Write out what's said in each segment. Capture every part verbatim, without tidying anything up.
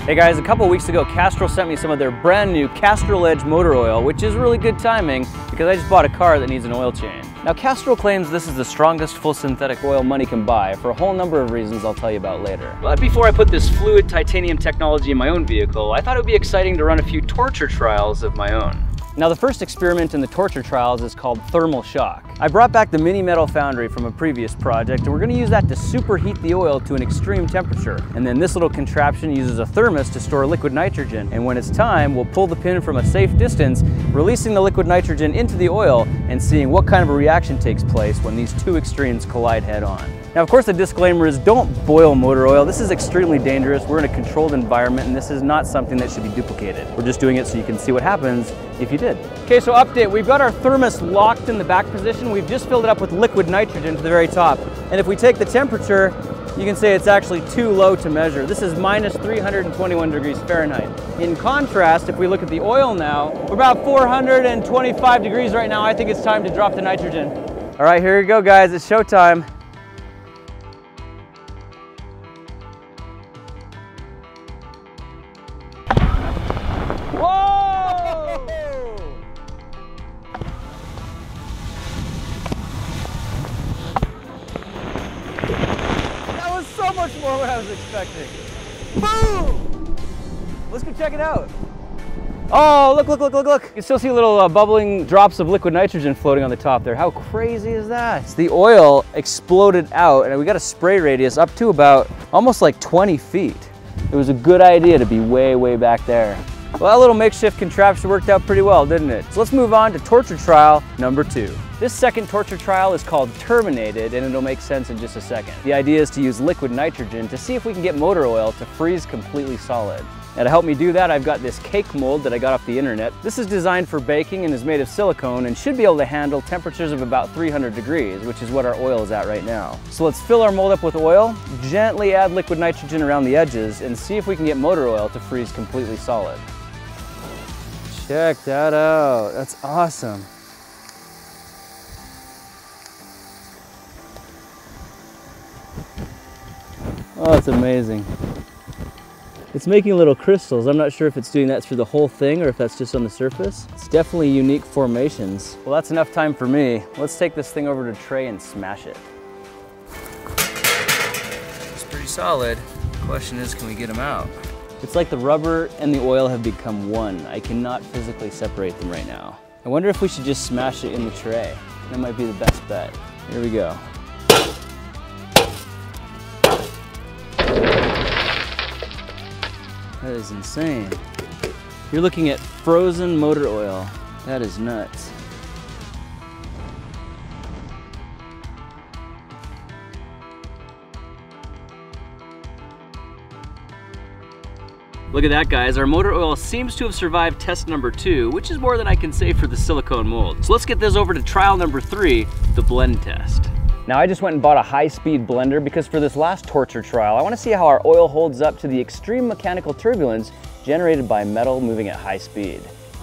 Hey guys, a couple weeks ago, Castrol sent me some of their brand new Castrol Edge motor oil, which is really good timing because I just bought a car that needs an oil change. Now Castrol claims this is the strongest full synthetic oil money can buy for a whole number of reasons I'll tell you about later. But before I put this fluid titanium technology in my own vehicle, I thought it would be exciting to run a few torture trials of my own. Now the first experiment in the torture trials is called thermal shock. I brought back the mini metal foundry from a previous project and we're going to use that to superheat the oil to an extreme temperature. And then this little contraption uses a thermos to store liquid nitrogen. And when it's time, we'll pull the pin from a safe distance, releasing the liquid nitrogen into the oil and seeing what kind of a reaction takes place when these two extremes collide head on. Now of course the disclaimer is don't boil motor oil. This is extremely dangerous. We're in a controlled environment and this is not something that should be duplicated. We're just doing it so you can see what happens if you did. Okay, so update. We've got our thermos locked in the back position. We've just filled it up with liquid nitrogen to the very top. And if we take the temperature, you can say it's actually too low to measure. This is minus three hundred twenty-one degrees Fahrenheit. In contrast, if we look at the oil now, we're about four hundred twenty-five degrees right now. I think it's time to drop the nitrogen. All right, here we go, guys. It's showtime. Much more what I was expecting. Boom! Let's go check it out. Oh, look, look, look, look, look. You can still see little uh, bubbling drops of liquid nitrogen floating on the top there. How crazy is that? The oil exploded out and we got a spray radius up to about almost like twenty feet. It was a good idea to be way, way back there. Well, that little makeshift contraption worked out pretty well, didn't it? So let's move on to torture trial number two. This second torture trial is called TERMINATED, and it'll make sense in just a second. The idea is to use liquid nitrogen to see if we can get motor oil to freeze completely solid. Now to help me do that, I've got this cake mold that I got off the internet. This is designed for baking and is made of silicone and should be able to handle temperatures of about three hundred degrees, which is what our oil is at right now. So let's fill our mold up with oil, gently add liquid nitrogen around the edges, and see if we can get motor oil to freeze completely solid. Check that out, that's awesome. Oh, it's amazing. It's making little crystals. I'm not sure if it's doing that through the whole thing or if that's just on the surface. It's definitely unique formations. Well, that's enough time for me. Let's take this thing over to Trey and smash it. It's pretty solid. The question is, can we get them out? It's like the rubber and the oil have become one. I cannot physically separate them right now. I wonder if we should just smash it in the tray. That might be the best bet. Here we go. That is insane. You're looking at frozen motor oil. That is nuts. Look at that, guys. Our motor oil seems to have survived test number two, which is more than I can say for the silicone mold. So let's get this over to trial number three, the blend test. Now I just went and bought a high-speed blender because for this last torture trial, I want to see how our oil holds up to the extreme mechanical turbulence generated by metal moving at high speed.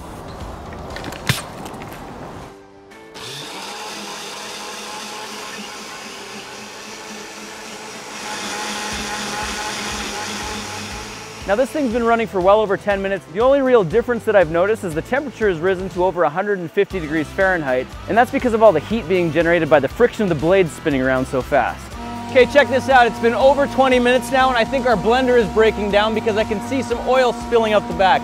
Now this thing's been running for well over ten minutes. The only real difference that I've noticed is the temperature has risen to over one hundred fifty degrees Fahrenheit, and that's because of all the heat being generated by the friction of the blades spinning around so fast. Okay, check this out. It's been over twenty minutes now, and I think our blender is breaking down because I can see some oil spilling out the back.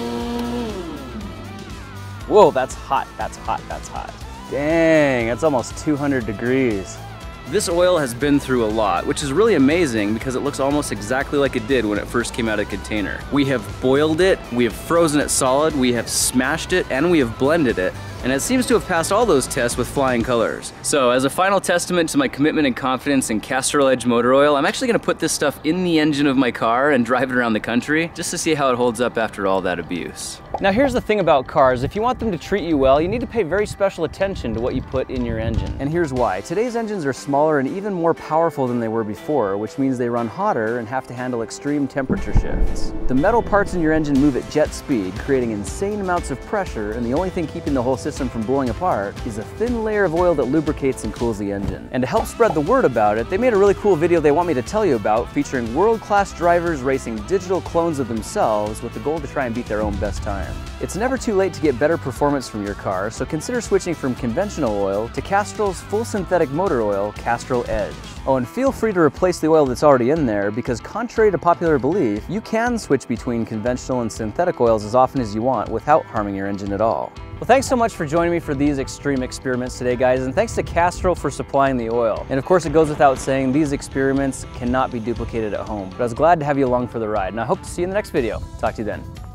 Whoa, that's hot, that's hot, that's hot. Dang, that's almost two hundred degrees. This oil has been through a lot, which is really amazing because it looks almost exactly like it did when it first came out of the container. We have boiled it, we have frozen it solid, we have smashed it, and we have blended it. And it seems to have passed all those tests with flying colors. So as a final testament to my commitment and confidence in Castrol Edge motor oil, I'm actually gonna put this stuff in the engine of my car and drive it around the country just to see how it holds up after all that abuse. Now here's the thing about cars. If you want them to treat you well, you need to pay very special attention to what you put in your engine. And here's why. Today's engines are smaller and even more powerful than they were before, which means they run hotter and have to handle extreme temperature shifts. The metal parts in your engine move at jet speed, creating insane amounts of pressure, and the only thing keeping the whole system system from blowing apart is a thin layer of oil that lubricates and cools the engine. And to help spread the word about it, they made a really cool video they want me to tell you about, featuring world-class drivers racing digital clones of themselves with the goal to try and beat their own best time. It's never too late to get better performance from your car, so consider switching from conventional oil to Castrol's full synthetic motor oil, Castrol Edge. Oh, and feel free to replace the oil that's already in there, because contrary to popular belief, you can switch between conventional and synthetic oils as often as you want without harming your engine at all. Well, thanks so much for joining me for these extreme experiments today, guys, and thanks to Castrol for supplying the oil. And of course, it goes without saying, these experiments cannot be duplicated at home. But I was glad to have you along for the ride, and I hope to see you in the next video. Talk to you then.